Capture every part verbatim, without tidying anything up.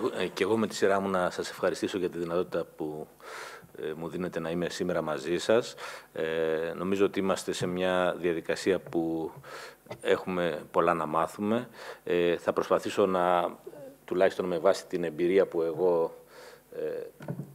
Και εγώ με τη σειρά μου να σας ευχαριστήσω για τη δυνατότητα που ε, μου δίνετε να είμαι σήμερα μαζί σας. Ε, νομίζω ότι είμαστε σε μια διαδικασία που έχουμε πολλά να μάθουμε. Ε, θα προσπαθήσω να, τουλάχιστον με βάση την εμπειρία που εγώ ε,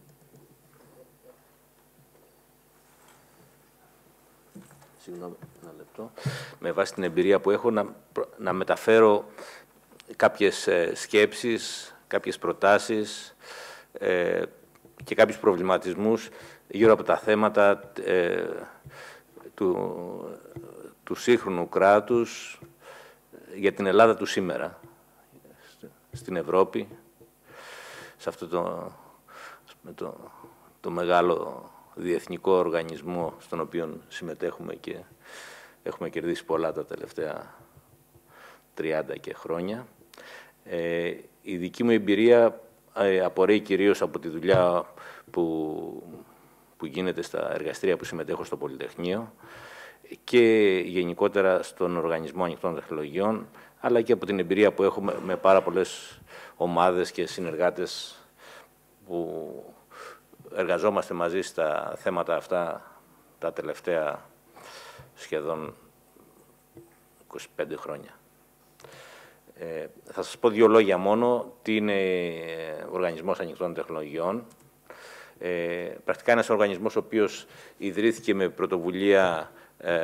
Συγγνώμη, ένα λεπτό. Με βάση την εμπειρία που έχω, να, να μεταφέρω κάποιες ε, σκέψεις, κάποιες προτάσεις ε, και κάποιους προβληματισμούς γύρω από τα θέματα ε, του, του σύγχρονου κράτους για την Ελλάδα του σήμερα, στην Ευρώπη, σε αυτό το, το, το μεγάλο διεθνικό οργανισμό στον οποίο συμμετέχουμε και έχουμε κερδίσει πολλά τα τελευταία τριάντα και χρόνια. Ε, η δική μου εμπειρία ε, απορρέει κυρίως από τη δουλειά που, που γίνεται στα εργαστήρια που συμμετέχω στο Πολυτεχνείο και γενικότερα στον Οργανισμό Ανοιχτών Τεχνολογιών, αλλά και από την εμπειρία που έχουμε με πάρα πολλές ομάδες και συνεργάτες που εργαζόμαστε μαζί στα θέματα αυτά τα τελευταία σχεδόν είκοσι πέντε χρόνια. Ε, θα σας πω δύο λόγια μόνο. Τι είναι ο Οργανισμός Ανοιχτών Τεχνολογιών. Ε, πρακτικά είναι ένας οργανισμός ο οποίος ιδρύθηκε με πρωτοβουλία ε,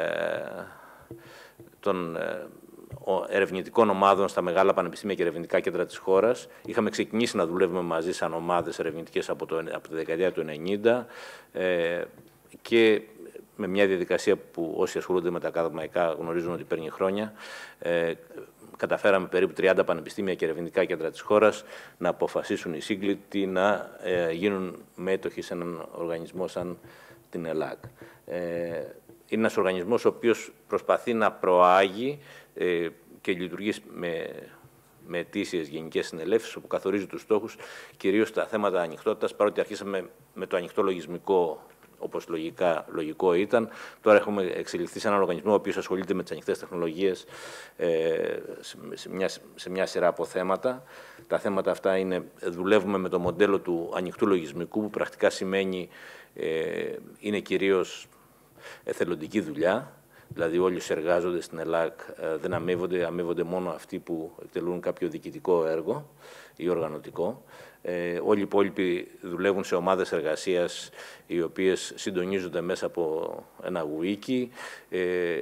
των ε, ερευνητικών ομάδων στα μεγάλα πανεπιστήμια και ερευνητικά κέντρα της χώρας. Είχαμε ξεκινήσει να δουλεύουμε μαζί σαν ομάδες ερευνητικές από, το, από τη δεκαετία του ενενήντα ε, και με μια διαδικασία που όσοι ασχολούνται με τα ακαδημαϊκά γνωρίζουν ότι παίρνει χρόνια. Ε, καταφέραμε περίπου τριάντα πανεπιστήμια και ερευνητικά κέντρα της χώρας να αποφασίσουν οι σύγκλητοι να ε, γίνουν μέτοχοι σε έναν οργανισμό σαν την ΕΛΑΚ. Ε, είναι ένας οργανισμός ο οποίος προσπαθεί να προάγει ε, και λειτουργεί με, με αιτήσιες γενικές συνελεύσεις, όπου καθορίζει τους στόχους, κυρίως τα θέματα ανοιχτότητας, παρότι αρχίσαμε με το ανοιχτό λογισμικό, όπως λογικά, λογικό ήταν. Τώρα έχουμε εξελιχθεί σε έναν οργανισμό ο οποίος ασχολείται με τις ανοιχτές τεχνολογίες ε, σε, μια, σε μια σειρά από θέματα. Τα θέματα αυτά είναι, δουλεύουμε με το μοντέλο του ανοιχτού λογισμικού, που πρακτικά σημαίνει ε, είναι κυρίως εθελοντική δουλειά. Δηλαδή όλοι όσοι εργάζονται στην ΕΛΑΚ ε, δεν αμείβονται, αμείβονται μόνο αυτοί που εκτελούν κάποιο διοικητικό έργο ή οργανωτικό. Ε, όλοι οι υπόλοιποι δουλεύουν σε ομάδες εργασίας οι οποίες συντονίζονται μέσα από ένα wiki, ε,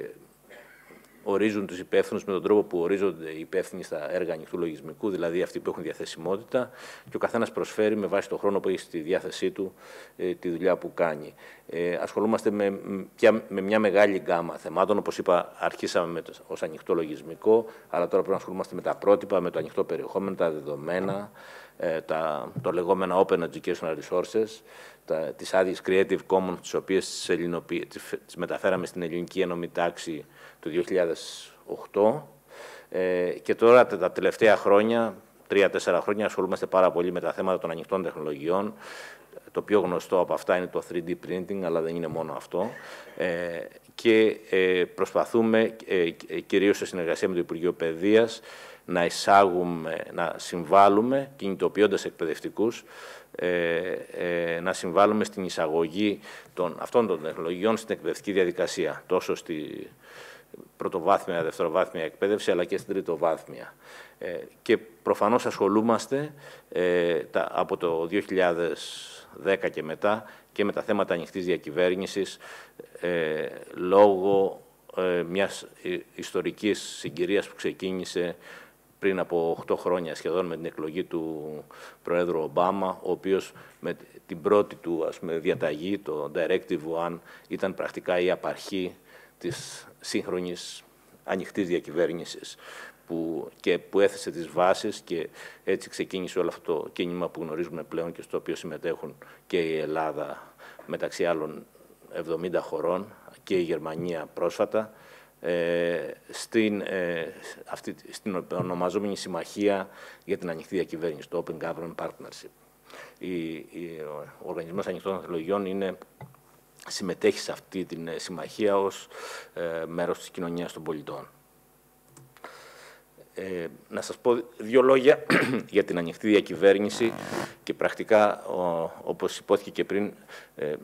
ορίζουν τους υπεύθυνους με τον τρόπο που ορίζονται οι υπεύθυνοι στα έργα ανοιχτού λογισμικού, δηλαδή αυτοί που έχουν διαθεσιμότητα, και ο καθένας προσφέρει με βάση τον χρόνο που έχει στη διάθεσή του ε, τη δουλειά που κάνει. Ε, ασχολούμαστε με, πια, με μια μεγάλη γκάμα θεμάτων. Όπως είπα, αρχίσαμε με το, ως ανοιχτό λογισμικό, αλλά τώρα πρέπει να ασχολούμαστε με τα πρότυπα, με το ανοιχτό περιεχόμενο, τα δεδομένα, ε, τα, το λεγόμενα Open Educational Resources, τα, τις άδειες Creative Commons, τις οποίες τις, ελληνοποιη, τις, τις μεταφέραμε στην ελληνική ένωμη τάξη το δύο χιλιάδες οκτώ, ε, και τώρα τα τελευταία χρόνια, τρία-τέσσερα χρόνια, ασχολούμαστε πάρα πολύ με τα θέματα των ανοιχτών τεχνολογιών. Το πιο γνωστό από αυτά είναι το θρι ντι printing, αλλά δεν είναι μόνο αυτό. Ε, και ε, προσπαθούμε, ε, κυρίως σε συνεργασία με το Υπουργείο Παιδείας, να εισάγουμε, να συμβάλλουμε, κινητοποιώντας εκπαιδευτικούς, ε, ε, να συμβάλλουμε στην εισαγωγή των, αυτών των τεχνολογιών στην εκπαιδευτική διαδικασία, τόσο στη πρωτοβάθμια, δευτεροβάθμια εκπαίδευση, αλλά και στην τριτοβάθμια. Ε, και προφανώς ασχολούμαστε ε, τα, από το δύο χιλιάδες δέκα και μετά και με τα θέματα ανοιχτής διακυβέρνησης, ε, λόγω ε, μιας ιστορικής συγκυρίας που ξεκίνησε πριν από οκτώ χρόνια σχεδόν με την εκλογή του Προέδρου Ομπάμα, ο οποίος με την πρώτη του, ας πούμε, διαταγή, το Directive One, ήταν πρακτικά η απαρχή της σύγχρονης ανοιχτής διακυβέρνησης, που, και που έθεσε τις βάσεις, και έτσι ξεκίνησε όλο αυτό το κίνημα που γνωρίζουμε πλέον και στο οποίο συμμετέχουν και η Ελλάδα, μεταξύ άλλων εβδομήντα χωρών, και η Γερμανία πρόσφατα, ε, στην, ε, αυτή, στην ονομαζόμενη Συμμαχία για την Ανοιχτή Διακυβέρνηση, το Open Government Partnership. Η, η, ο Οργανισμός Ανοιχτών Τεχνολογιών είναι, συμμετέχει σε αυτή τη συμμαχία ως ε, μέρος της κοινωνίας των πολιτών. Ε, να σας πω δύο λόγια για την ανοιχτή διακυβέρνηση και πρακτικά, ο, όπως υπόθηκε και πριν, ε,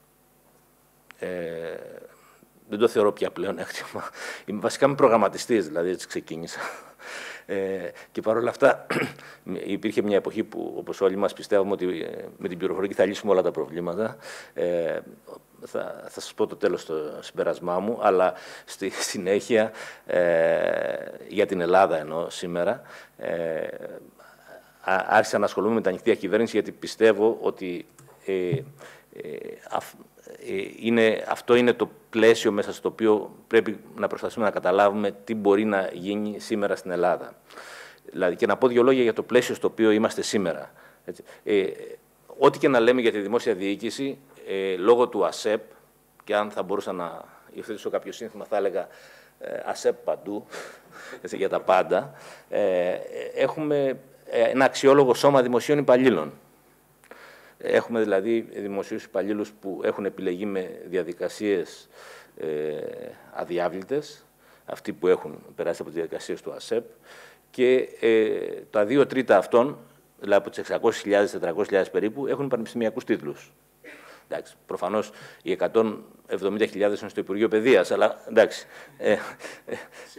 ε, δεν το θεωρώ πια πλέον έκτημα. Είμαι βασικά είμαι προγραμματιστής, δηλαδή έτσι ξεκίνησα. Ε, και παρόλα αυτά υπήρχε μια εποχή που, όπως όλοι μας πιστεύουμε, ότι ε, με την πληροφορική θα λύσουμε όλα τα προβλήματα. Ε, θα, θα σας πω το τέλος το συμπερασμά μου, αλλά στη συνέχεια, ε, για την Ελλάδα εννοώ σήμερα, ε, άρχισα να ασχολούμαι με την ανοιχτή διακυβέρνηση, γιατί πιστεύω ότι ε, ε, αυ, ε, είναι, αυτό είναι το πλαίσιο μέσα στο οποίο πρέπει να προσπαθήσουμε να καταλάβουμε τι μπορεί να γίνει σήμερα στην Ελλάδα. Δηλαδή, και να πω δύο λόγια για το πλαίσιο στο οποίο είμαστε σήμερα. Έτσι. Ε, ό,τι και να λέμε για τη δημόσια διοίκηση, ε, λόγω του ΑΣΕΠ, και αν θα μπορούσα να υιοθετήσω κάποιο σύνθημα, θα έλεγα ε, ΑΣΕΠ παντού, έτσι, για τα πάντα, ε, έχουμε ένα αξιόλογο σώμα δημοσίων υπαλλήλων. Έχουμε δηλαδή δημοσίους υπαλλήλους που έχουν επιλεγεί με διαδικασίες ε, αδιάβλητες, αυτοί που έχουν περάσει από τις διαδικασίες του ΑΣΕΠ, και ε, τα δύο τρίτα αυτών, δηλαδή από τις εξακόσιες χιλιάδες, τετρακόσιες χιλιάδες περίπου, έχουν πανεπιστημιακούς τίτλους. Εντάξει, προφανώς οι εκατόν εβδομήντα χιλιάδες είναι στο Υπουργείο Παιδείας, αλλά εντάξει, ε, ε, ε,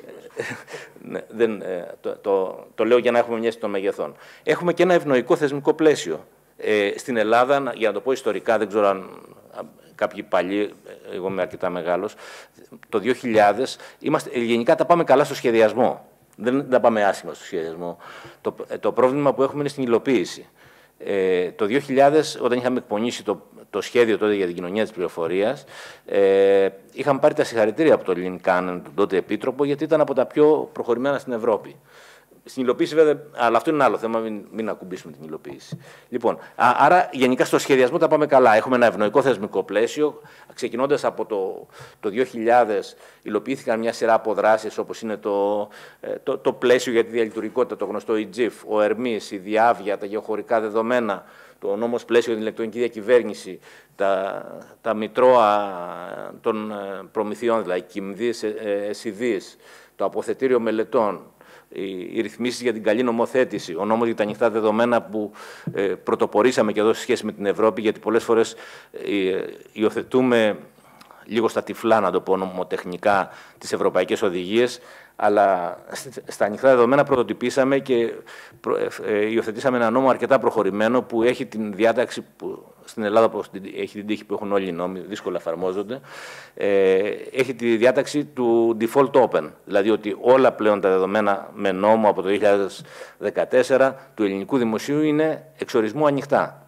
ναι, δεν, ε, το, το, το λέω για να έχουμε μια των μεγεθών. Έχουμε και ένα ευνοϊκό θεσμικό πλαίσιο. Ε, στην Ελλάδα, για να το πω ιστορικά, δεν ξέρω αν κάποιοι παλιοί, εγώ είμαι αρκετά μεγάλος, το δύο χιλιάδες, είμαστε, γενικά τα πάμε καλά στο σχεδιασμό. Δεν τα πάμε άσχημα στο σχεδιασμό. Το, το πρόβλημα που έχουμε είναι στην υλοποίηση. Ε, το δύο χιλιάδες, όταν είχαμε εκπονήσει το, το σχέδιο τότε για την κοινωνία της πληροφορίας, ε, είχαμε πάρει τα συγχαρητήρια από τον Λιν Κάνεν, τον τότε επίτροπο, γιατί ήταν από τα πιο προχωρημένα στην Ευρώπη. Στην υλοποίηση, βέβαια, αλλά αυτό είναι ένα άλλο θέμα, μην, μην ακουμπήσουμε την υλοποίηση. Λοιπόν, α, άρα γενικά στο σχεδιασμό τα πάμε καλά. Έχουμε ένα ευνοϊκό θεσμικό πλαίσιο. Ξεκινώντας από το, το δύο χιλιάδες, υλοποιήθηκαν μια σειρά από δράσεις, όπως είναι το, το, το πλαίσιο για τη διαλειτουργικότητα, το γνωστό ι τζι εφ, ο ΕΡΜΗΣ, η διάβια, τα γεωχωρικά δεδομένα, το νόμος πλαίσιο για την ηλεκτρονική διακυβέρνηση, τα, τα μητρώα των προμηθειών, δηλαδή ΚΙΜΔΙΣ, ΕΣΥΔΙΣ, το αποθετήριο μελετών, οι ρυθμίσεις για την καλή νομοθέτηση, ο νόμος για τα ανοιχτά δεδομένα που ε, πρωτοπορήσαμε και εδώ σε σχέση με την Ευρώπη, γιατί πολλές φορές ε, υιοθετούμε λίγο στα τυφλά, να το πω νομοτεχνικά, τις ευρωπαϊκές οδηγίες, αλλά στα ανοιχτά δεδομένα πρωτοτυπήσαμε και ε, υιοθετήσαμε ένα νόμο αρκετά προχωρημένο που έχει την διάταξη που στην Ελλάδα έχει την τύχη που έχουν όλοι οι νόμοι, δύσκολα εφαρμόζονται, ε, έχει τη διάταξη του default open, δηλαδή ότι όλα πλέον τα δεδομένα με νόμο από το δύο χιλιάδες δεκατέσσερα του ελληνικού δημοσίου είναι εξορισμού ανοιχτά.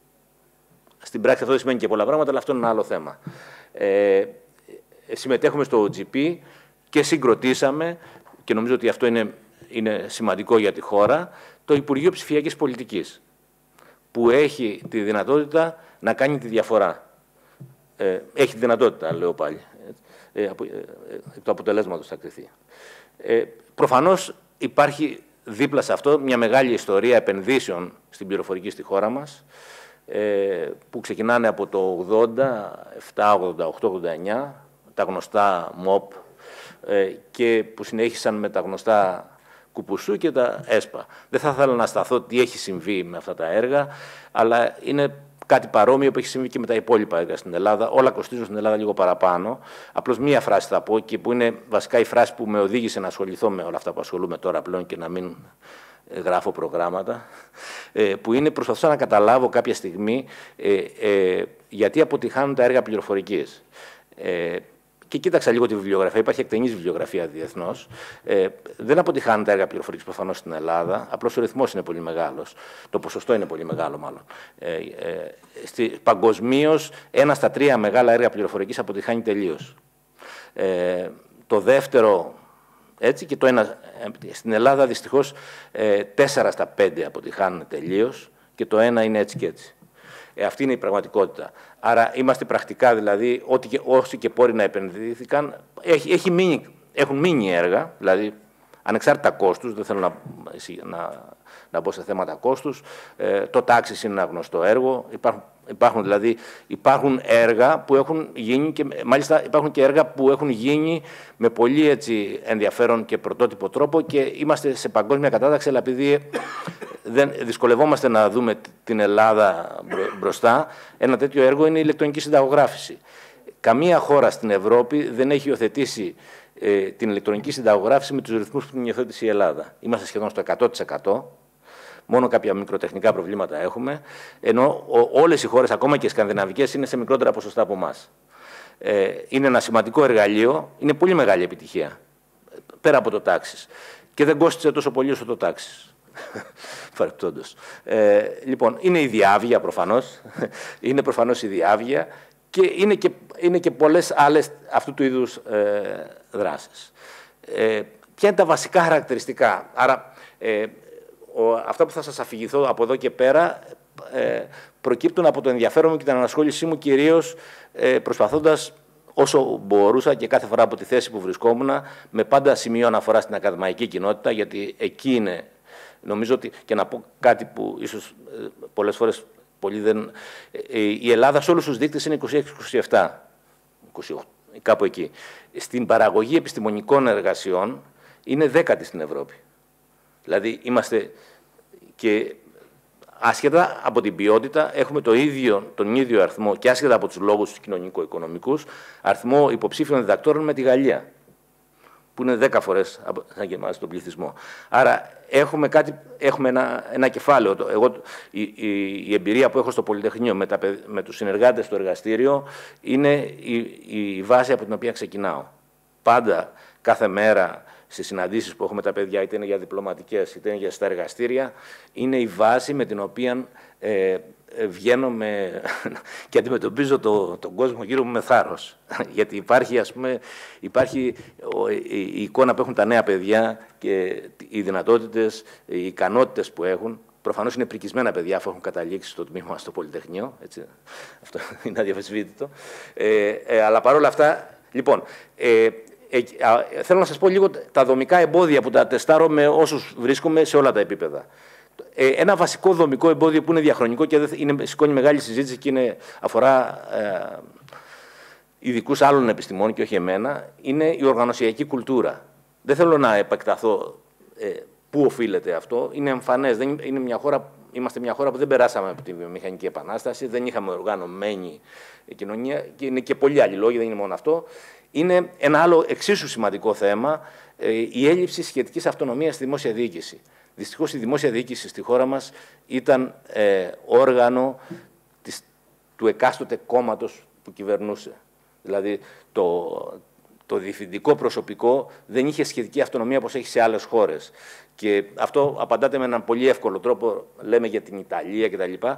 Στην πράξη αυτό δεν σημαίνει και πολλά πράγματα, αλλά αυτό είναι ένα άλλο θέμα. Ε, συμμετέχουμε στο ο τζι πι και συγκροτήσαμε, και νομίζω ότι αυτό είναι, είναι σημαντικό για τη χώρα, το Υπουργείο Ψηφιακής Πολιτικής, που έχει τη δυνατότητα να κάνει τη διαφορά. Ε, έχει τη δυνατότητα, λέω πάλι. Ε, ε, εκ του αποτελέσματος θα κριθεί. Ε, προφανώς υπάρχει δίπλα σε αυτό μια μεγάλη ιστορία επενδύσεων στην πληροφορική στη χώρα μας, ε, που ξεκινάνε από το ογδόντα επτά, ογδόντα οκτώ, ογδόντα εννιά, τα γνωστά ΜΟΠ, ε, και που συνέχισαν με τα γνωστά Κουπουσού και τα ΕΣΠΑ. Δεν θα ήθελα να σταθώ τι έχει συμβεί με αυτά τα έργα, αλλά είναι κάτι παρόμοιο που έχει συμβεί και με τα υπόλοιπα έργα στην Ελλάδα. Όλα κοστίζουν στην Ελλάδα λίγο παραπάνω. Απλώς μία φράση θα πω, και που είναι βασικά η φράση που με οδήγησε να ασχοληθώ με όλα αυτά που ασχολούμαι τώρα πλέον και να μην γράφω προγράμματα, που είναι προσπαθούσα να καταλάβω κάποια στιγμή ε, ε, γιατί αποτυχάνουν τα έργα πληροφορικής. Ε, Και κοίταξα λίγο τη βιβλιογραφία, υπάρχει εκτενής βιβλιογραφία διεθνώς. Ε, δεν αποτυχάνουν τα έργα πληροφορικής προφανώς στην Ελλάδα, απλώς ο ρυθμός είναι πολύ μεγάλος. Το ποσοστό είναι πολύ μεγάλο, μάλλον. Ε, ε, Παγκοσμίως, ένα στα τρία μεγάλα έργα πληροφορικής αποτυχάνει τελείως. Ε, το δεύτερο, έτσι, και το ένα. Στην Ελλάδα, δυστυχώς, ε, τέσσερα στα πέντε αποτυχάνουν τελείως, και το ένα είναι έτσι και έτσι. Ε, αυτή είναι η πραγματικότητα. Άρα είμαστε πρακτικά, δηλαδή, ό,τι και, όσοι και πόροι να επενδύθηκαν, έχει, έχει μείνει, έχουν μείνει έργα, δηλαδή ανεξάρτητα κόστους, δεν θέλω να, να, να μπω σε θέματα κόστους. Ε, το τάξης είναι ένα γνωστό έργο, υπάρχουν Υπάρχουν δηλαδή υπάρχουν έργα που έχουν γίνει και μάλιστα υπάρχουν και έργα που έχουν γίνει με πολύ έτσι, ενδιαφέρον και πρωτότυπο τρόπο και είμαστε σε παγκόσμια κατάταξη, αλλά επειδή δεν δυσκολευόμαστε να δούμε την Ελλάδα μπροστά, ένα τέτοιο έργο είναι η ηλεκτρονική συνταγογράφηση. Καμία χώρα στην Ευρώπη δεν έχει υιοθετήσει ε, την ηλεκτρονική συνταγογράφηση με τους ρυθμούς που την υιοθέτησε η Ελλάδα. Είμαστε σχεδόν στο εκατό τοις εκατό. Μόνο κάποια μικροτεχνικά προβλήματα έχουμε, ενώ όλες οι χώρες, ακόμα και οι σκανδιναβικές, είναι σε μικρότερα ποσοστά από εμάς. Ε, είναι ένα σημαντικό εργαλείο, είναι πολύ μεγάλη επιτυχία, πέρα από το τάξης. Και δεν κόστισε τόσο πολύ όσο το τάξης. Παρεπτόντως. Ε, λοιπόν, είναι η διάβγεια προφανώς, είναι προφανώς η διάβγεια και είναι και, είναι και πολλές άλλες αυτού του είδους ε, δράσεις. Ε, ποια είναι τα βασικά χαρακτηριστικά? Άρα, ε, Ο, αυτά που θα σας αφηγηθώ από εδώ και πέρα ε, προκύπτουν από το ενδιαφέρον μου και την ανασχόλησή μου, κυρίως ε, προσπαθώντας όσο μπορούσα και κάθε φορά από τη θέση που βρισκόμουν, με πάντα σημείο αναφορά στην ακαδημαϊκή κοινότητα, γιατί εκεί είναι, νομίζω ότι, και να πω κάτι που ίσως ε, πολλές φορές πολλοί δεν... Ε, η Ελλάδα σε όλους τους δείκτες είναι είκοσι έξι είκοσι επτά, είκοσι οκτώ, κάπου εκεί. Στην παραγωγή επιστημονικών εργασιών είναι δέκατη στην Ευρώπη. Δηλαδή, είμαστε και άσχετα από την ποιότητα, έχουμε το ίδιο, τον ίδιο αριθμό και άσχετα από τους λόγους τους κοινωνικο-οικονομικούς, αριθμό υποψήφιων διδακτόρων με τη Γαλλία, που είναι δέκα φορές σαν και εμάς τον πληθυσμό. Άρα, έχουμε, κάτι, έχουμε ένα, ένα κεφάλαιο. Εγώ, η, η, η εμπειρία που έχω στο Πολυτεχνείο με, τα, με τους συνεργάτες στο εργαστήριο είναι η, η βάση από την οποία ξεκινάω. Πάντα, κάθε μέρα, στις συναντήσεις που έχουμε τα παιδιά, είτε είναι για διπλωματικές, είτε είναι για στα εργαστήρια, είναι η βάση με την οποία ε, βγαίνω με, και αντιμετωπίζω το, τον κόσμο γύρω μου με θάρρος. Γιατί υπάρχει, ας πούμε, υπάρχει η, η εικόνα που έχουν τα νέα παιδιά και οι δυνατότητες, οι ικανότητες που έχουν. Προφανώς είναι πρικισμένα παιδιά αφού έχουν καταλήξει στο τμήμα στο Πολυτεχνείο. Έτσι. Αυτό είναι αδιαφεσβήτητο. Ε, ε, αλλά παρόλα αυτά, λοιπόν... Ε, Ε, ε, θέλω να σας πω λίγο τα δομικά εμπόδια που τα τεστάρω με όσους βρίσκομαι σε όλα τα επίπεδα. Ε, ένα βασικό δομικό εμπόδιο που είναι διαχρονικό και δεν είναι, σηκώνει μεγάλη συζήτηση και είναι, αφορά ε, ειδικούς άλλων επιστημών και όχι εμένα, είναι η οργανωσιακή κουλτούρα. Δεν θέλω να επεκταθώ ε, πού οφείλεται αυτό. Είναι εμφανές. Δεν, είναι μια χώρα, είμαστε μια χώρα που δεν περάσαμε από τη βιομηχανική επανάσταση, δεν είχαμε οργανωμένη κοινωνία και είναι και πολλοί άλλοι λόγοι, δεν είναι μόνο αυτό. Είναι ένα άλλο εξίσου σημαντικό θέμα, ε, η έλλειψη σχετικής αυτονομίας στη δημόσια διοίκηση. Δυστυχώς η δημόσια διοίκηση στη χώρα μας ήταν ε, όργανο της, του εκάστοτε κόμματος που κυβερνούσε. Δηλαδή το, το διευθυντικό προσωπικό δεν είχε σχετική αυτονομία όπως έχει σε άλλες χώρες. Και αυτό απαντάται με έναν πολύ εύκολο τρόπο, λέμε για την Ιταλία κτλ.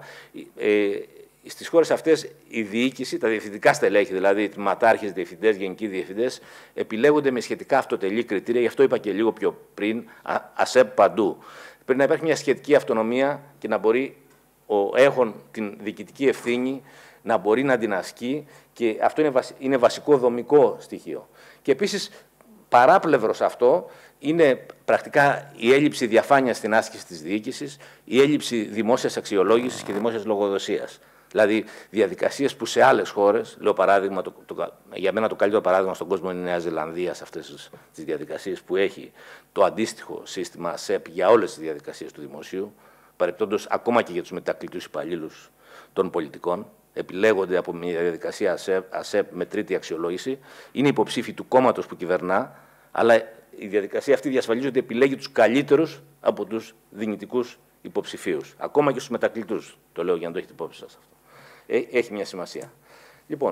Ε, Στις χώρες αυτές η διοίκηση, τα διευθυντικά στελέχη, δηλαδή οι ματάρχες, διευθυντές, γενικοί διευθυντές, επιλέγονται με σχετικά αυτοτελή κριτήρια, γι' αυτό είπα και λίγο πιο πριν, ΑΣΕΠ παντού. Πρέπει να υπάρχει μια σχετική αυτονομία και να μπορεί ο έχων την διοικητική ευθύνη να μπορεί να την ασκεί και αυτό είναι, βασι, είναι βασικό δομικό στοιχείο. Και επίσης, παράπλευρο σε αυτό, είναι πρακτικά η έλλειψη διαφάνειας στην άσκηση της διοίκησης, η έλλειψη δημόσιας αξιολόγησης και δημόσιας λογοδοσίας. Δηλαδή, διαδικασίες που σε άλλες χώρες, λέω παράδειγμα, το, το, για μένα το καλύτερο παράδειγμα στον κόσμο είναι η Νέα Ζηλανδία, σε αυτές τις διαδικασίες που έχει το αντίστοιχο σύστημα ΑΣΕΠ για όλες τις διαδικασίες του δημοσίου, παρεπτόντως ακόμα και για τους μετακλητούς υπαλλήλους των πολιτικών, επιλέγονται από μια διαδικασία ΑΣΕΠ, ΑΣΕΠ με τρίτη αξιολόγηση, είναι υποψήφοι του κόμματος που κυβερνά, αλλά η διαδικασία αυτή διασφαλίζει ότι επιλέγει τους καλύτερους από τους δυνητικούς υποψηφίους. Ακόμα και στους μετακλητούς, το λέω για να το έχετε υπόψη σας αυτό. Έχει μια σημασία. Λοιπόν,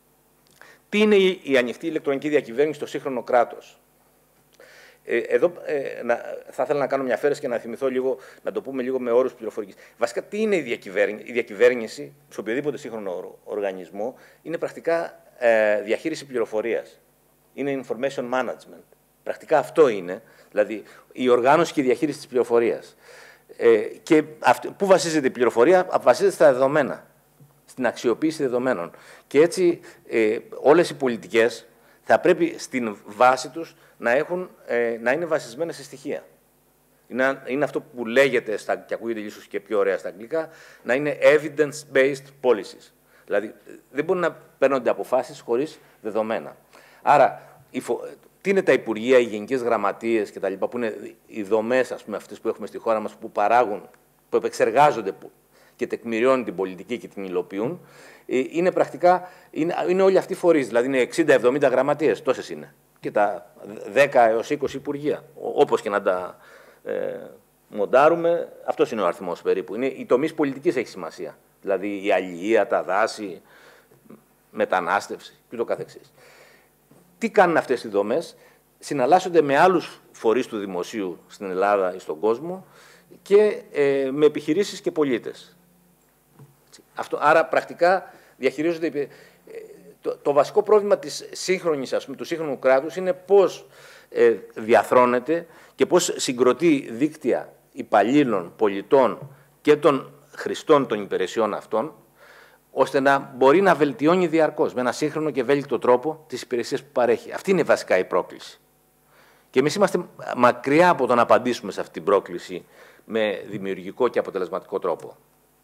τι είναι η ανοιχτή ηλεκτρονική διακυβέρνηση στο σύγχρονο κράτος? Ε, εδώ ε, να, θα ήθελα να κάνω μια αφαίρεση και να θυμηθώ λίγο, να το πούμε λίγο με όρους πληροφορικής. Βασικά, τι είναι η διακυβέρνηση? Η διακυβέρνηση, σε οποιοδήποτε σύγχρονο οργανισμό, είναι πρακτικά ε, διαχείριση πληροφορίας. Είναι information management. Πρακτικά αυτό είναι, δηλαδή η οργάνωση και η διαχείριση της πληροφορίας. Ε, και αυτή, πού βασίζεται η πληροφορία? Βασίζεται στα δεδομένα, στην αξιοποίηση δεδομένων. Και έτσι ε, όλες οι πολιτικές θα πρέπει στην βάση τους να, έχουν, ε, να είναι βασισμένες σε στοιχεία. Είναι, είναι αυτό που λέγεται, στα, και ακούγεται ίσως και πιο ωραία στα αγγλικά, να είναι evidence-based policies. Δηλαδή, δεν μπορούν να παίρνονται αποφάσεις χωρίς δεδομένα. Άρα, τι είναι τα υπουργεία, οι γενικές γραμματείες κτλ., που είναι οι δομές, ας πούμε, αυτές που έχουμε στη χώρα μας, που παράγουν, που επεξεργάζονται και τεκμηριώνουν την πολιτική και την υλοποιούν, είναι πρακτικά, είναι, είναι όλοι αυτοί οι φορείς. Δηλαδή, είναι εξήντα εβδομήντα γραμματείες, τόσες είναι. Και τα δέκα έως είκοσι υπουργεία, όπως και να τα ε, μοντάρουμε, αυτός είναι ο αριθμός περίπου. Είναι, οι τομείς πολιτικής έχει σημασία. Δηλαδή, η αλληλεία, τα δάση, μετανάστευση και ούτω καθεξής. Τι κάνουν αυτές οι δομές? Συναλλάσσονται με άλλους φορείς του δημοσίου στην Ελλάδα ή στον κόσμο και ε, με επιχειρήσεις και πολίτες. Αυτό, άρα, πρακτικά, διαχειρίζονται... Ε, το, το βασικό πρόβλημα της σύγχρονης, ας πούμε, του σύγχρονου κράτους είναι πώς ε, διαθρώνεται και πώς συγκροτεί δίκτυα υπαλλήλων, πολιτών και των χρηστών των υπηρεσιών αυτών, ώστε να μπορεί να βελτιώνει διαρκώς με ένα σύγχρονο και ευέλικτο τρόπο τις υπηρεσίες που παρέχει. Αυτή είναι βασικά η πρόκληση. Και εμείς είμαστε μακριά από το να απαντήσουμε σε αυτή την πρόκληση με δημιουργικό και αποτελεσματικό τρόπο.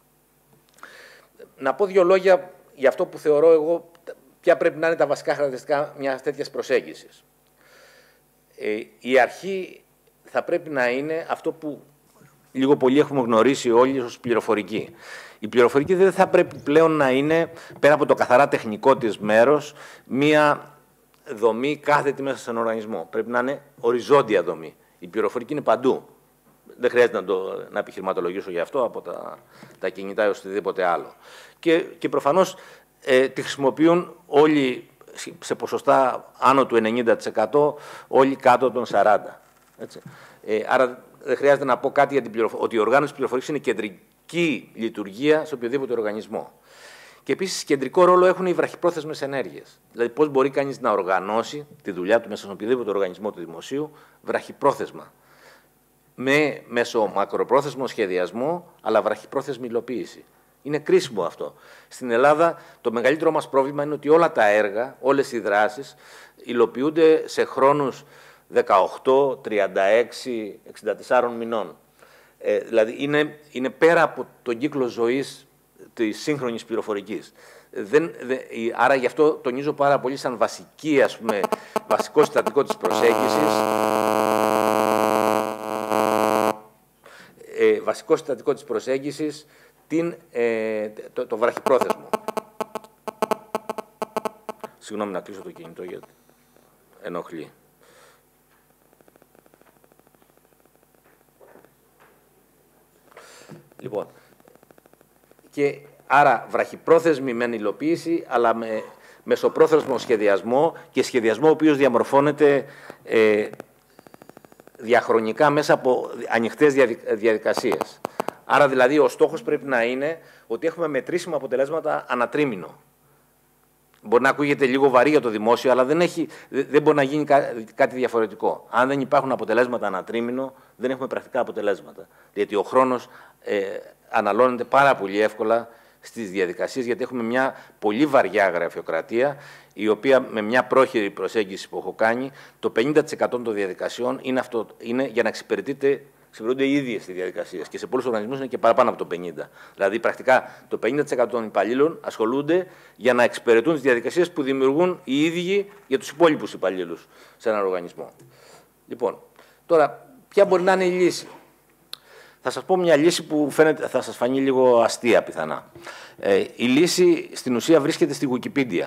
Να πω δύο λόγια για αυτό που θεωρώ εγώ ποια πρέπει να είναι τα βασικά χαρακτηριστικά μιας τέτοιας προσέγγισης. Ε, η αρχή θα πρέπει να είναι αυτό που λίγο πολύ έχουμε γνωρίσει όλοι ως πληροφορική. Η πληροφορική δεν θα πρέπει πλέον να είναι, πέρα από το καθαρά τεχνικό της μέρος, μία δομή κάθετη μέσα σε έναν οργανισμό. Πρέπει να είναι οριζόντια δομή. Η πληροφορική είναι παντού. Δεν χρειάζεται να, το, να επιχειρηματολογήσω γι' αυτό από τα, τα κινητά έως οτιδήποτε άλλο. Και, και προφανώς ε, τη χρησιμοποιούν όλοι σε ποσοστά άνω του ενενήντα τοις εκατό, όλοι κάτω των σαράντα τοις εκατό. Έτσι. Ε, άρα δεν χρειάζεται να πω κάτι για την πληροφορία, ότι η οργάνωση της πληροφορικής είναι κεντρική λειτουργία σε οποιοδήποτε οργανισμό. Και επίσης κεντρικό ρόλο έχουν οι βραχυπρόθεσμες ενέργειες. Δηλαδή, πώς μπορεί κανείς να οργανώσει τη δουλειά του μέσα σε οποιοδήποτε οργανισμό του δημοσίου βραχυπρόθεσμα. Με μέσω μακροπρόθεσμο σχεδιασμό, αλλά βραχυπρόθεσμη υλοποίηση. Είναι κρίσιμο αυτό. Στην Ελλάδα το μεγαλύτερο μας πρόβλημα είναι ότι όλα τα έργα, όλες οι δράσεις υλοποιούνται σε χρόνους δεκαοκτώ, τριάντα έξι, εξήντα τέσσερα μηνών. Ε, δηλαδή είναι, είναι πέρα από τον κύκλο ζωής της σύγχρονης πληροφορικής. Δεν, δε, άρα γι' αυτό τονίζω πάρα πολύ σαν βασική, ας πούμε, βασικό συστατικό της προσέγγισης, ε, βασικό συστατικό της προσέγγισης την, ε, το, το βραχυπρόθεσμο. Συγγνώμη να κλείσω το κινητό γιατί ενοχλεί. Λοιπόν, και άρα βραχυπρόθεσμη μεν υλοποίηση, αλλά με μεσοπρόθεσμο σχεδιασμό και σχεδιασμό ο οποίος διαμορφώνεται ε, διαχρονικά μέσα από ανοιχτές διαδικασίες. Άρα δηλαδή ο στόχος πρέπει να είναι ότι έχουμε μετρήσιμα αποτελέσματα ανατρίμηνο. Μπορεί να ακούγεται λίγο βαρύ για το δημόσιο, αλλά δεν, έχει, δεν μπορεί να γίνει κάτι διαφορετικό. Αν δεν υπάρχουν αποτελέσματα ανατρίμηνο, δεν έχουμε πρακτικά αποτελέσματα. Γιατί ο χρόνος ε, αναλώνεται πάρα πολύ εύκολα στις διαδικασίες, γιατί έχουμε μια πολύ βαριά γραφειοκρατία, η οποία με μια πρόχειρη προσέγγιση που έχω κάνει, το πενήντα τοις εκατό των διαδικασιών είναι, αυτό, είναι για να εξυπηρετείται. Εξυπηρετούνται οι ίδιες οι διαδικασίες και σε πολλούς οργανισμούς είναι και παραπάνω από το πενήντα τοις εκατό. Δηλαδή, πρακτικά το πενήντα τοις εκατό των υπαλλήλων ασχολούνται για να εξυπηρετούν τις διαδικασίες που δημιουργούν οι ίδιοι για τους υπόλοιπους υπαλλήλους σε έναν οργανισμό. Λοιπόν, τώρα, ποια μπορεί να είναι η λύση? Θα σας πω μια λύση που φαίνεται, θα σας φανεί λίγο αστεία πιθανά. Ε, η λύση στην ουσία βρίσκεται στη Wikipedia.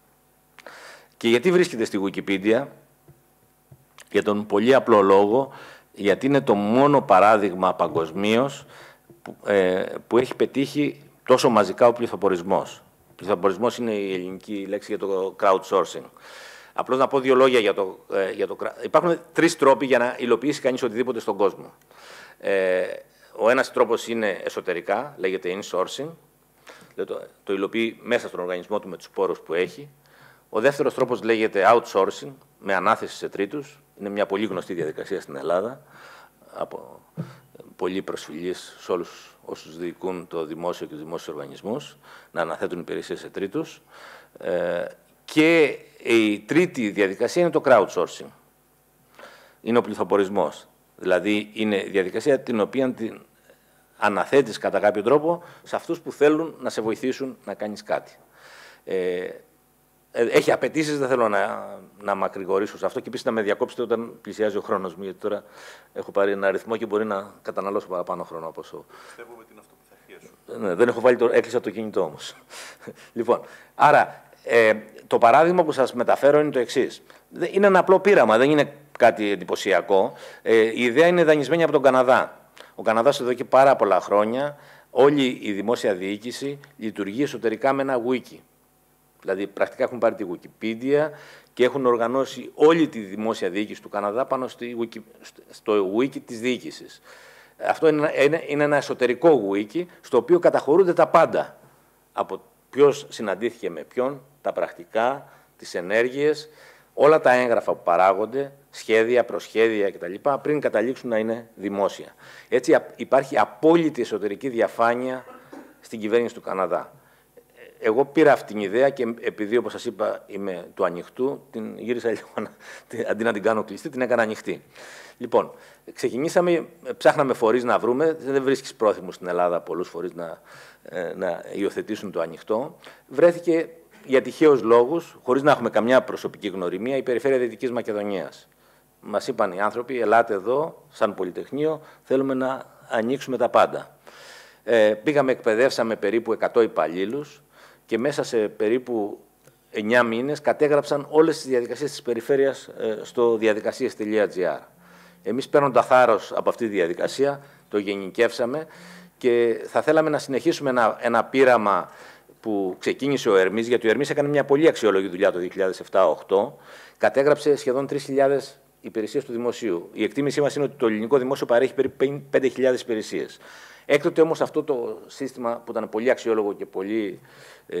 Και γιατί βρίσκεται στη Wikipedia? Για τον πολύ απλό λόγο, γιατί είναι το μόνο παράδειγμα παγκοσμίως που, ε, που έχει πετύχει τόσο μαζικά ο πληθοπορισμός. Ο πληθοπορισμός είναι η ελληνική λέξη για το crowdsourcing. Απλώς να πω δύο λόγια για το, ε, για το... Υπάρχουν τρεις τρόποι για να υλοποιήσει κανείς οτιδήποτε στον κόσμο. Ε, ο ένας τρόπος είναι εσωτερικά, λέγεται insourcing. Το, το υλοποιεί μέσα στον οργανισμό του με τους πόρους που έχει. Ο δεύτερος τρόπος λέγεται outsourcing, με ανάθεση σε τρίτους. Είναι μια πολύ γνωστή διαδικασία στην Ελλάδα, από πολύ προσφυλής σε όλους όσους διοικούν το δημόσιο και τους δημόσιους οργανισμούς, να αναθέτουν υπηρεσίες σε τρίτους. Ε, και η τρίτη διαδικασία είναι το crowdsourcing. Είναι ο πληθοπορισμός. Δηλαδή, είναι διαδικασία την οποία την αναθέτεις κατά κάποιο τρόπο σε αυτούς που θέλουν να σε βοηθήσουν να κάνεις κάτι. Ε, έχει απαιτήσεις, δεν θέλω να, να μακρηγορήσω σε αυτό και επίσης να με διακόψετε όταν πλησιάζει ο χρόνος μου, γιατί τώρα έχω πάρει ένα αριθμό και μπορεί να καταναλώσω παραπάνω χρόνο από όσο. Πιστεύω την αυτοπιθαρχία σου. Ναι, δεν έχω βάλει το, έκλεισα το κινητό όμως. Λοιπόν, άρα ε, το παράδειγμα που σας μεταφέρω είναι το εξής. Είναι ένα απλό πείραμα, δεν είναι κάτι εντυπωσιακό. Ε, η ιδέα είναι δανεισμένη από τον Καναδά. Ο Καναδάς εδώ και πάρα πολλά χρόνια, όλη η δημόσια διοίκηση λειτουργεί εσωτερικά με ένα wiki. Δηλαδή, πρακτικά έχουν πάρει τη Wikipedia και έχουν οργανώσει όλη τη δημόσια διοίκηση του Καναδά πάνω στη wiki, στο wiki της διοίκησης. Αυτό είναι, είναι, είναι ένα εσωτερικό wiki, στο οποίο καταχωρούνται τα πάντα. Από ποιος συναντήθηκε με ποιον, τα πρακτικά, τις ενέργειες, όλα τα έγγραφα που παράγονται, σχέδια, προσχέδια κτλ. Πριν καταλήξουν να είναι δημόσια. Έτσι υπάρχει απόλυτη εσωτερική διαφάνεια στην κυβέρνηση του Καναδά. Εγώ πήρα αυτή την ιδέα και επειδή, όπως σας είπα, είμαι του ανοιχτού, την γύρισα λίγο, αντί να την κάνω κλειστή, την έκανα ανοιχτή. Λοιπόν, ξεκινήσαμε, ψάχναμε φορείς να βρούμε, δεν βρίσκεις πρόθυμους στην Ελλάδα πολλούς φορείς να, να υιοθετήσουν το ανοιχτό. Βρέθηκε για τυχαίους λόγους, χωρίς να έχουμε καμιά προσωπική γνωριμία, η Περιφέρεια Δυτικής Μακεδονίας. Μας είπαν οι άνθρωποι, ελάτε εδώ, σαν Πολυτεχνείο, θέλουμε να ανοίξουμε τα πάντα. Ε, πήγαμε, εκπαιδεύσαμε περίπου εκατό υπαλλήλους και μέσα σε περίπου εννιά μήνες κατέγραψαν όλες τις διαδικασίες της περιφέρειας ε, στο διαδικασίες τελεία τζι άρ. Εμείς παίρνοντας θάρρος από αυτή τη διαδικασία, το γενικεύσαμε και θα θέλαμε να συνεχίσουμε ένα, ένα πείραμα που ξεκίνησε ο Ερμής, γιατί ο Ερμής έκανε μια πολύ αξιόλογη δουλειά το δύο χιλιάδες επτά δύο χιλιάδες οκτώ, κατέγραψε σχεδόν τρεις χιλιάδες υπηρεσίες του δημοσίου. Η εκτίμησή μας είναι ότι το ελληνικό δημόσιο παρέχει περίπου πέντε χιλιάδες υπηρεσίες. Έκτοτε όμως αυτό το σύστημα που ήταν πολύ αξιόλογο και πολύ ε,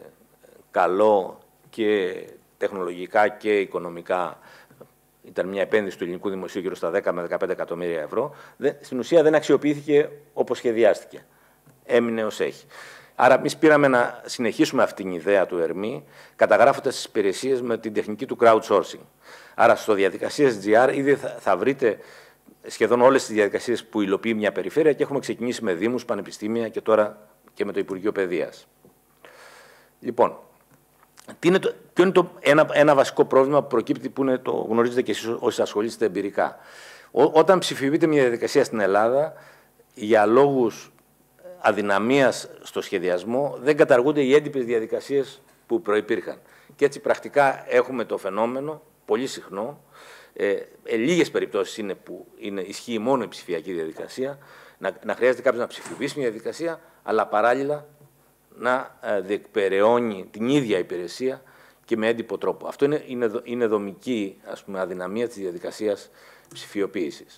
καλό και τεχνολογικά και οικονομικά, ήταν μια επένδυση του ελληνικού δημοσίου γύρω στα δέκα με δεκαπέντε εκατομμύρια ευρώ, δεν, στην ουσία δεν αξιοποιήθηκε όπως σχεδιάστηκε. Έμεινε ως έχει. Άρα, εμείς πήραμε να συνεχίσουμε αυτήν την ιδέα του Ερμή, καταγράφοντας τις υπηρεσίες με την τεχνική του crowdsourcing. Άρα, στο διαδικασίες τζι άρ ήδη θα, θα βρείτε σχεδόν όλες τις διαδικασίες που υλοποιεί μια περιφέρεια και έχουμε ξεκινήσει με δήμους, πανεπιστήμια και τώρα και με το Υπουργείο Παιδείας. Λοιπόν, τι είναι το, ποιο είναι το ένα, ένα βασικό πρόβλημα που προκύπτει, που είναι, το γνωρίζετε και εσείς όσοι ασχολείστε εμπειρικά. Ό, όταν ψηφιοποιείται μια διαδικασία στην Ελλάδα, για λόγους αδυναμίας στο σχεδιασμό, δεν καταργούνται οι έντυπες διαδικασίες που προϋπήρχαν. Και έτσι πρακτικά έχουμε το φαινόμενο, πολύ συχνό, ε, ε, λίγες περιπτώσεις είναι που είναι, ισχύει μόνο η ψηφιακή διαδικασία, να, να χρειάζεται κάποιος να ψηφιοποιήσει μια διαδικασία, αλλά παράλληλα να ε, διεκπεραιώνει την ίδια υπηρεσία και με έντυπο τρόπο. Αυτό είναι, είναι, είναι δομική, ας πούμε, αδυναμία της διαδικασίας ψηφιοποίησης.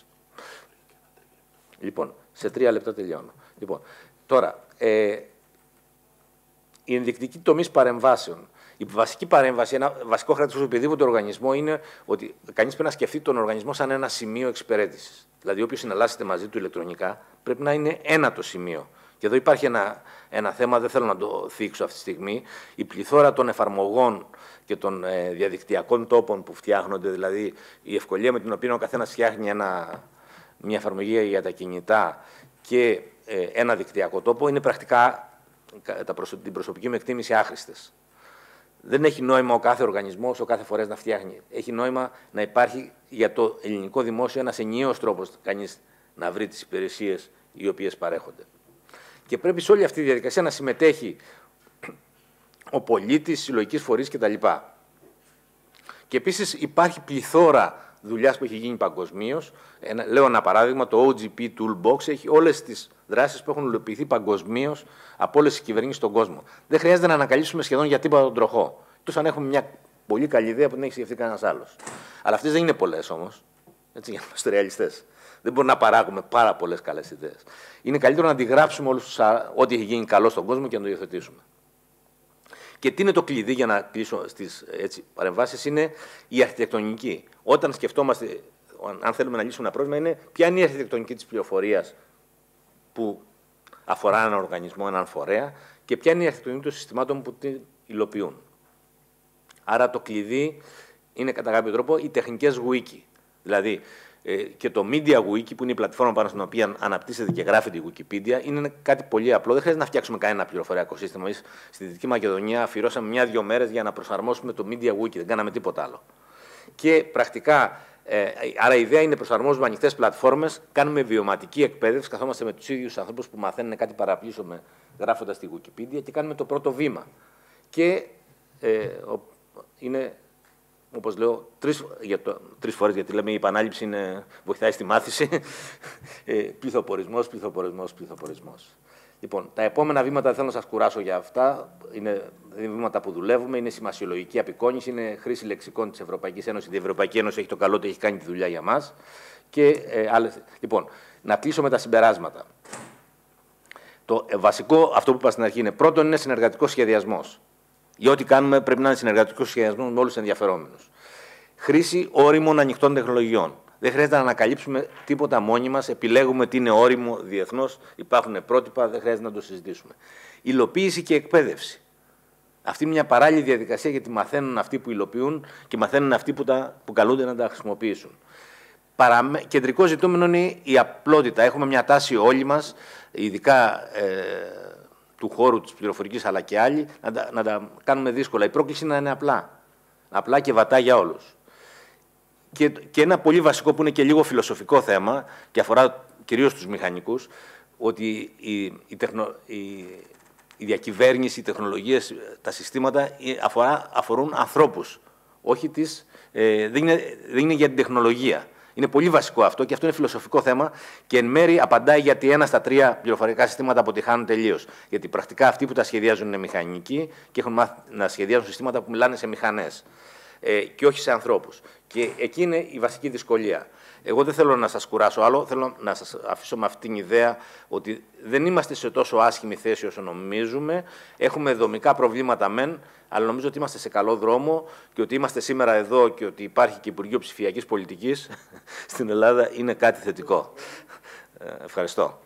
Λοιπόν, σε τρία λεπτά τελειώνω. Λοιπόν, τώρα, ε, οι ενδεικτικοί τομείς παρεμβάσεων. Η βασική παρέμβαση, ένα βασικό χαρακτηριστικό του οποιοδήποτε οργανισμό είναι ότι κανείς πρέπει να σκεφτεί τον οργανισμό σαν ένα σημείο εξυπηρέτησης. Δηλαδή, όποιος συναλλάσσεται μαζί του ηλεκτρονικά, πρέπει να είναι ένα το σημείο. Και εδώ υπάρχει ένα, ένα θέμα, δεν θέλω να το θίξω αυτή τη στιγμή. Η πληθώρα των εφαρμογών και των ε, διαδικτυακών τόπων που φτιάχνονται, δηλαδή η ευκολία με την οποία ο καθένας φτιάχνει ένα, μια εφαρμογή για τα κινητά και ε, ένα δικτυακό τόπο, είναι πρακτικά, τα προσω... την προσωπική μου εκτίμηση, άχρηστες. Δεν έχει νόημα ο κάθε οργανισμός, ο κάθε φορέας να φτιάχνει. Έχει νόημα να υπάρχει για το ελληνικό δημόσιο ένας ενιαίος τρόπος κανείς να βρει τις υπηρεσίες οι οποίες παρέχονται. Και πρέπει σε όλη αυτή τη διαδικασία να συμμετέχει ο πολίτης, συλλογικής φορείς κτλ. Και επίσης υπάρχει πληθώρα δουλειάς που έχει γίνει παγκοσμίως. Ένα, λέω ένα παράδειγμα, το ο τζι πι Toolbox έχει όλες τις δράσεις που έχουν υλοποιηθεί παγκοσμίως από όλες τις κυβερνήσεις στον κόσμο. Δεν χρειάζεται να ανακαλύψουμε σχεδόν για τίποτα τον τροχό. Τόσο αν έχουμε μια πολύ καλή ιδέα που δεν έχει σκεφτεί κανένας άλλος. Αλλά αυτές δεν είναι πολλές όμως. Έτσι, για να είμαστε ρεαλιστές. Δεν μπορούμε να παράγουμε πάρα πολλές καλές ιδέες. Είναι καλύτερο να αντιγράψουμε όλους ό,τι έχει γίνει καλό στον κόσμο και να το υιοθετήσουμε. Και τι είναι το κλειδί για να κλείσω στις παρεμβάσεις, είναι η αρχιτεκτονική. Όταν σκεφτόμαστε, αν θέλουμε να λύσουμε ένα πρόβλημα, είναι ποια είναι η αρχιτεκτονική της πληροφορίας που αφορά έναν οργανισμό, έναν φορέα, και ποια είναι η αρχιτεκτονική των συστημάτων που την υλοποιούν. Άρα το κλειδί είναι κατά κάποιο τρόπο οι τεχνικές wiki. Δηλαδή, Και το Media Wiki, που είναι η πλατφόρμα πάνω στην οποία αναπτύσσεται και γράφεται η Wikipedia, είναι κάτι πολύ απλό. Δεν χρειάζεται να φτιάξουμε κανένα πληροφοριακό σύστημα. Εμείς στη Δυτική Μακεδονία αφιερώσαμε μια-δύο μέρες για να προσαρμόσουμε το Media Wiki. Δεν κάναμε τίποτα άλλο. Και πρακτικά, ε, άρα η ιδέα είναι προσαρμόζουμε ανοιχτές πλατφόρμες, κάνουμε βιωματική εκπαίδευση, καθόμαστε με τους ίδιους ανθρώπους που μαθαίνουν κάτι παραπλήσωμε γράφοντας τη Wikipedia και κάνουμε το πρώτο βήμα. Και ε, είναι. Όπως λέω, τρεις, για το, τρεις φορές, γιατί λέμε η επανάληψη είναι, βοηθάει στη μάθηση. ε, πληθοπορισμός, πληθοπορισμός, πληθοπορισμός. Λοιπόν, τα επόμενα βήματα δεν θέλω να σας κουράσω για αυτά. Είναι βήματα που δουλεύουμε, είναι σημασιολογική απεικόνηση, είναι χρήση λεξικών της Ευρωπαϊκής Ένωσης. Η Ευρωπαϊκή Ένωση έχει το καλό ότι έχει κάνει τη δουλειά για μας. Και, ε, άλλες... Λοιπόν, να κλείσω με τα συμπεράσματα. Το ε, βασικό, αυτό που είπα στην αρχή, είναι πρώτον είναι συνεργατικός σχεδιασμός. Για ό,τι κάνουμε πρέπει να είναι συνεργατικό σχεδιασμό με όλους τους ενδιαφερόμενους. Χρήση όριμων ανοιχτών τεχνολογιών. Δεν χρειάζεται να ανακαλύψουμε τίποτα μόνοι μας, επιλέγουμε τι είναι όριμο διεθνώς, υπάρχουν πρότυπα, δεν χρειάζεται να το συζητήσουμε. Υλοποίηση και εκπαίδευση. Αυτή είναι μια παράλληλη διαδικασία, γιατί μαθαίνουν αυτοί που υλοποιούν και μαθαίνουν αυτοί που, τα, που καλούνται να τα χρησιμοποιήσουν. Παραμε... Κεντρικό ζητούμενο είναι η απλότητα. Έχουμε μια τάση όλοι μας, ειδικά ε, του χώρου της πληροφορικής αλλά και άλλοι, να τα, να τα κάνουμε δύσκολα. Η πρόκληση είναι να είναι απλά. Απλά και βατά για όλους. Και, και ένα πολύ βασικό που είναι και λίγο φιλοσοφικό θέμα και αφορά κυρίως τους μηχανικούς, ότι η, η, τεχνο, η, η διακυβέρνηση, οι τεχνολογίες, τα συστήματα αφορά, αφορούν ανθρώπους. Όχι τις, ε, δεν, είναι, δεν είναι για την τεχνολογία. Είναι πολύ βασικό αυτό και αυτό είναι φιλοσοφικό θέμα και εν μέρει απαντάει γιατί ένα στα τρία πληροφορικά συστήματα αποτυχάνουν τελείως. Γιατί πρακτικά αυτοί που τα σχεδιάζουν είναι μηχανικοί και έχουν μάθει να σχεδιάζουν συστήματα που μιλάνε σε μηχανές ε, και όχι σε ανθρώπους. Και εκεί είναι η βασική δυσκολία. Εγώ δεν θέλω να σας κουράσω άλλο, θέλω να σας αφήσω με αυτήν την ιδέα ότι δεν είμαστε σε τόσο άσχημη θέση όσο νομίζουμε. Έχουμε δομικά προβλήματα μεν, αλλά νομίζω ότι είμαστε σε καλό δρόμο και ότι είμαστε σήμερα εδώ και ότι υπάρχει και Υπουργείο Ψηφιακής Πολιτικής στην Ελλάδα είναι κάτι θετικό. Ευχαριστώ.